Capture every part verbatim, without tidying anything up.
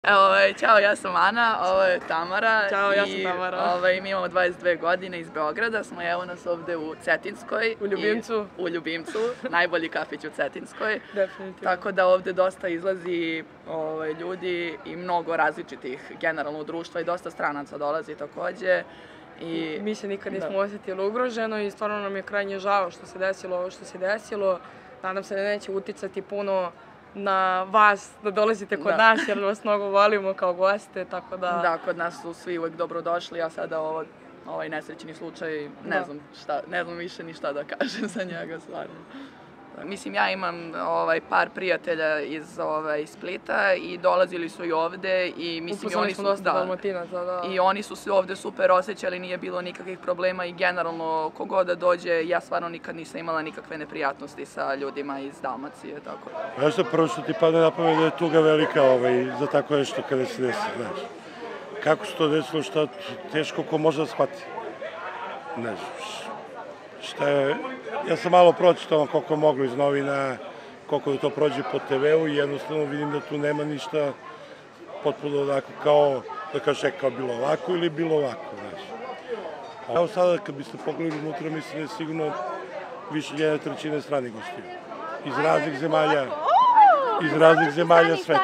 Ovaj, ćao, ja sam Ana, ovo je Tamara. Ćao, ja sam Tamara. Ovaj, mi imamo dvadeset dve godine iz Beograda, smo evo nas ovde u Cetinskoj. U Ljubimcu. I, u Ljubimcu, najbolji kafić u Cetinskoj. Definitivno. Tako da ovde dosta izlazi ovaj, ljudi i mnogo različitih generalno društva i dosta stranaca dolazi takođe. I, mi se nikad nismo da. osjetili ugroženo i stvarno nam je krajnje žao što se desilo ovo što se desilo. Nadam se da neće uticati puno na vas da dolazite kod da. nas jer vas mnogo volimo kao goste, tako da... Da, kod nas su svi uvek dobrodošli, a sada ovo, ovaj nesrećni slučaj, ne da. znam šta, ne znam više ni šta da kažem za njega, stvarno. Mislim, ja imam ovaj, par prijatelja iz ovaj, Splita i dolazili su i ovde i mislim Upoznali i oni smo su dosta Dalmatinaca, da. I oni su se ovde super osjećali, nije bilo nikakvih problema i generalno kogod da dođe, ja stvarno nikad nisam imala nikakve neprijatnosti sa ljudima iz Dalmacije, tako. Znaš što, prvo što ti padne na pamet da je tuga velika ovaj, za tako nešto kada se desi, znaš. Kako se to desilo, šta teško ko može da shvati. Ne znaš. Šta je, ja sam malo pročitao koliko je moglo iz novina, koliko da to prođe po te veu i jednostavno vidim da tu nema ništa potpuno onako kao, da kažeš, kao bilo ovako ili bilo ovako, znaš. A evo sada kad biste pogledali unutra, mislim da je sigurno više jedne trećine stranih gostiju. Iz raznih zemalja, iz raznih zemalja sveta.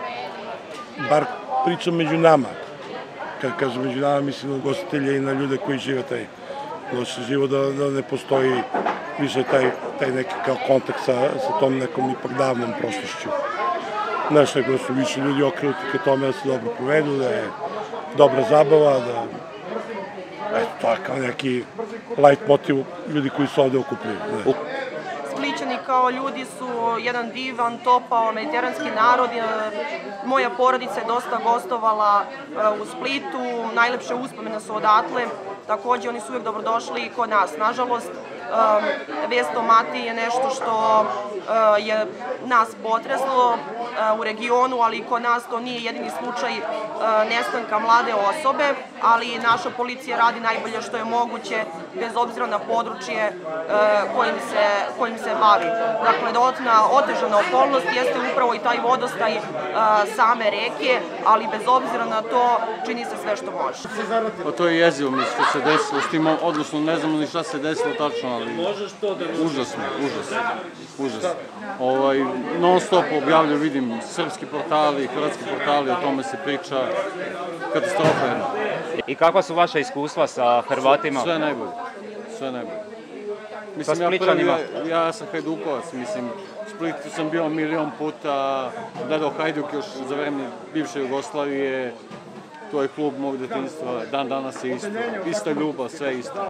Bar pričam među nama. Kad kažem među nama, mislim na gostitelje i na ljude koji žive taj loši život, da, da ne postoji više taj, taj neki kao kontakt sa, sa tom nekom ipak davnom prošlošću. Znaš, nego da su više ljudi okrenuti ka tome da se dobro povedu, da je dobra zabava, da... Eto, to je kao neki light motiv ljudi koji su ovde okupili. Splićani kao ljudi su jedan divan, topao, mediteranski narod. Moja porodica je dosta gostovala u Splitu, najlepše uspomene su odatle. Takođe, oni su uvijek dobrodošli i kod nas. Nažalost, vest o Mati je nešto što je nas potreslo u regionu, ali i kod nas to nije jedini slučaj nestanka mlade osobe, ali naša policija radi najbolje što je moguće, bez obzira na područje kojim se, kojim se bavi. Dakle, dodatna otežana okolnost jeste upravo i taj vodostaj same reke, ali bez obzira na to čini se sve što može. Pa to je jezivo mi što se desilo s tim, odnosno ne znamo ni šta se desilo tačno, ali užasno, užasno, užasno. Ovaj, non stop objavljaju, vidim, srpski portali, hrvatski portali, o tome se priča, katastrofa jedna. I kakva su vaša iskustva sa Hrvatima? Sve najbolje, sve najbolje. Mislim, ja, prvi, ja, ja sam Hajdukovac, mislim, u Splitu sam bio milion puta, gledao Hajduk još za vreme bivše Jugoslavije, to je klub mog detinjstva, dan danas je isto, ista ljubav, sve isto.